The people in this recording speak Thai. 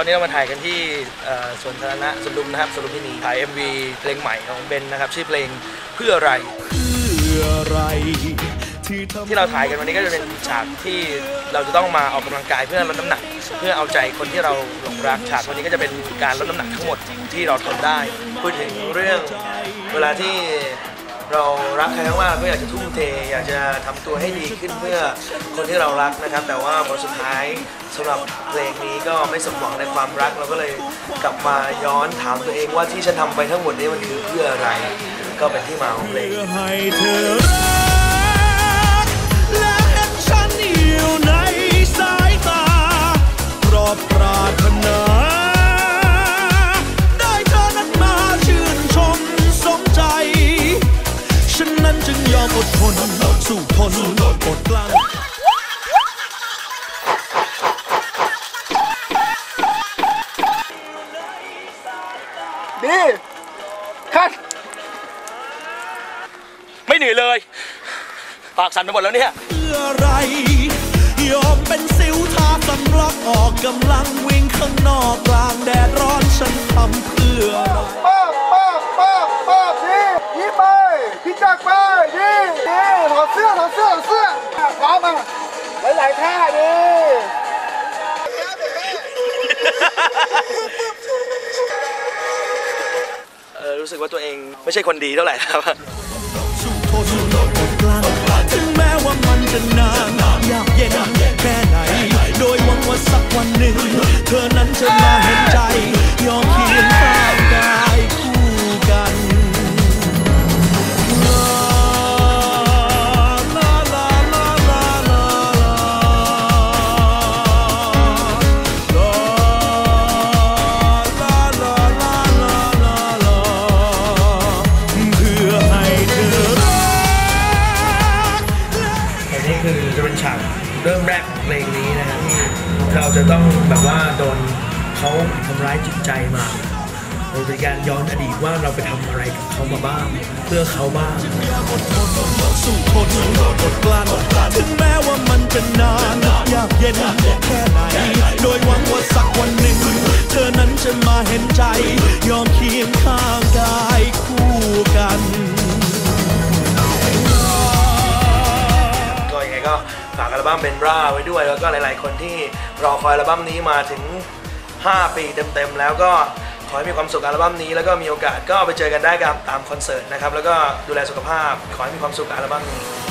อนนี้เรามาถ่ายกันที่สวนสาธารณะสวนลุมนะครับสวนลุมพินีถ่าย MV เพลงใหม่ของเบนนะครับชื่อเพลงเพื่ออะไรที่เราถ่ายกันวันนี้ก็จะเป็นฉากที่เราจะต้องมาออกกำลังกายเพื่อลดน้ำหนักเพื่อเอาใจคนที่เราหลงรักฉากวันนี้ก็จะเป็นการลดน้ำหนักทั้งหมดที่เราทนได้พูดถึงเรื่องเวลาที่เรารักใครมากๆก็อยากจะทุ่มเทอยากจะทำตัวให้ดีขึ้นเพื่อคนที่เรารักนะครับแต่ว่าบทสุดท้ายสำหรับเพลงนี้ก็ไม่สมหวังในความรักเราก็เลยกลับมาย้อนถามตัวเองว่าที่ฉันทำไปทั้งหมดนี้มันคือเพื่ออะไรก็เป็นที่มาของเพลงและเห็นฉันอยู่ในสายตาเพราะปรารถนาได้เธอนั้นมาชื่นชมสมใจฉันนั้นจึงยอมอดทนสู้ทนอดกลั้นดีคัดไม่เหนื่อยเลยปากสั่นไปหมดแล้วเนี่ยเพื่ออะไรยอมเป็นสิวทาสำลักออกกำลังวิ่งข้างนอกกลางแดดร้อนฉันทำเพื่อป้าพี่ยิ้มไปพี่จักไปดีถอดเสื้อพร้อมมาหลายท่าดีรู้สึกว่าตัวเองไม่ใช่คนดีเท่าไหร่ครับถึงแม้ว่ามันจะนานยากเย็นแค่ไหนโดยหวังว่าสักวันหนึ่งเธอนั้นจะมาเห็นใจยอมเคียงข้างกายคู่กันเริ่มแรกของเพลงนี้นะฮะที่เราจะต้องแบบว่าโดนเขาทำร้ายจิตใจมาโดยเป็นการย้อนอดีตว่าเราไปทำอะไรกับเขามาบ้างเพื่อเขาบ้างสู้ทนอดกลั้นถึงแม้ว่ามันจะนานยากเย็นแค่ไหนโดยหวังว่าสักวันหนึ่งเธอนั้นจะมาเห็นใจยอมเคียงข้างกายคู่กันก็ยังไงก็ฝากอัลบั้มเบนบราไว้ด้วยแล้วก็หลายๆคนที่รอคอยอัลบั้มนี้มาถึง5 ปีเต็มๆแล้วก็ขอให้มีความสุขอัลบั้มนี้แล้วก็มีโอกาสก็ไปเจอกันได้กับตามคอนเสิร์ตนะครับแล้วก็ดูแลสุขภาพขอให้มีความสุขอัลบั้มนี้